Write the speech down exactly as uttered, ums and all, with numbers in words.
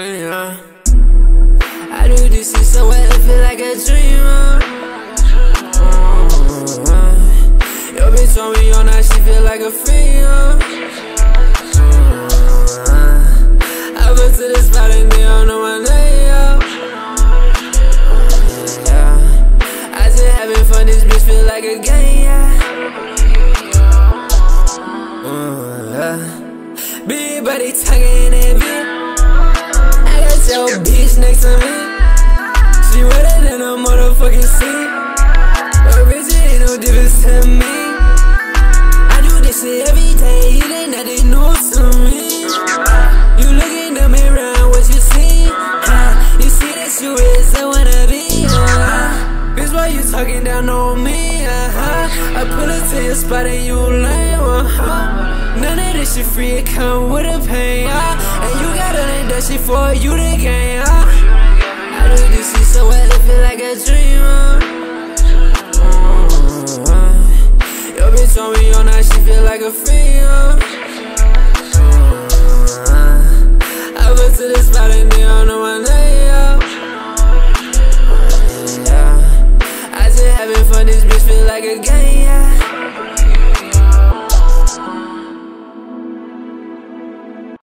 dream, uh. I do this shit so well, it feel like a dream, uh. uh, uh. Your bitch on me all night, she feel like a fiend, uh. uh, I go to the spot and they don't know my name, uh. yeah. I just having fun, this bitch feel like a game, yeah. uh, uh. Big body talking that bitch. I got your bitch next to me. She wetter than a motherfucking seat. But bitch, it ain't no difference to me. I do this shit every day, it ain't nothing new to me. You look in the mirror and what you see, uh, you see that you is a wannabe, uh, bitch, why you talking down on me, uh-huh. I pull it to your spot and you lame, uh-huh. None of this shit free, it come with a pain, uh, and you gotta learn that shit for you to gain, uh. I do this shit so well, it feel like a dream, uh. uh, uh. Your bitch on me all night, she feel like a fiend, uh. uh, uh. I go to the spot and